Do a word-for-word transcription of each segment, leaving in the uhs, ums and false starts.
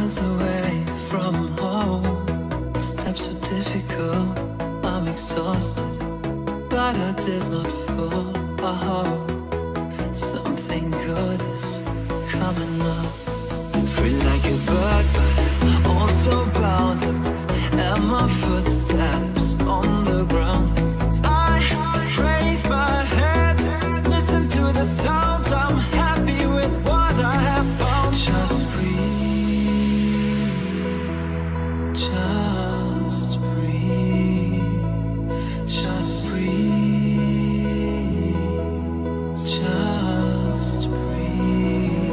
miles away from home. Steps were difficult, I'm exhausted, but I did not fall. Oh, something good is coming up. Free like a bird, but also bound up, and my footsteps on the ground. I raise my head, listen to the sounds. I'm happy with what I have found. Just breathe, just breathe, just breathe, just breathe.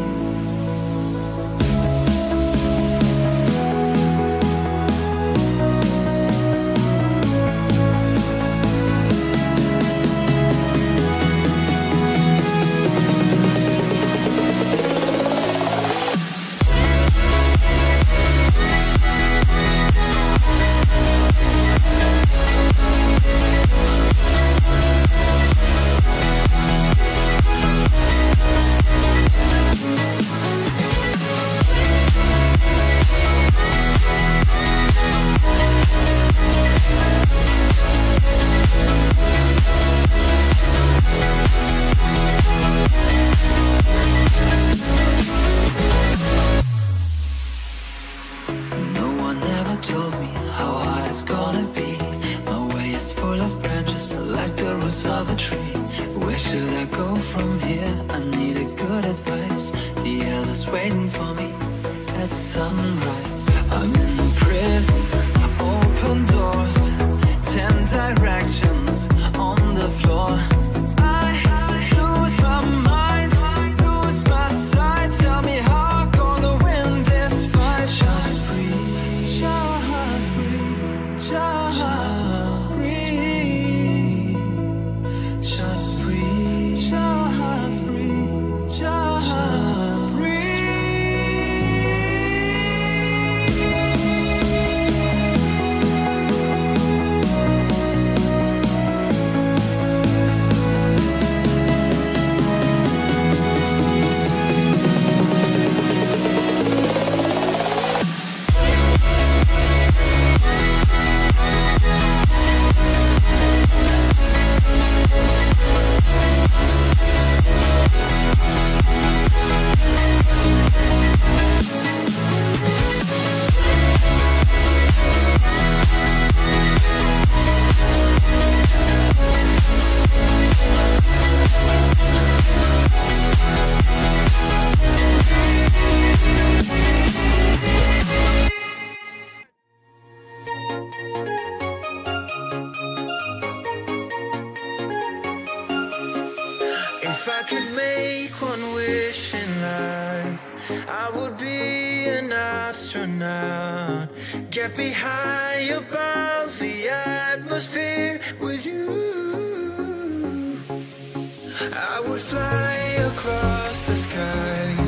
No one ever told me how hard it's gonna be. My way is full of branches, like the roots of a tree. Where should I go from here? I need a good advice. The elders waiting for me at sunrise. I'm in the prison, open doors, ten directions on the floor. I lose my mind, lose my sight. Tell me how I'm gonna win this fight. Just breathe, just breathe, just breathe, just breathe, just breathe, just breathe. If I could make one wish in life, I would be an astronaut. Get me high above the atmosphere with you. I would fly across the sky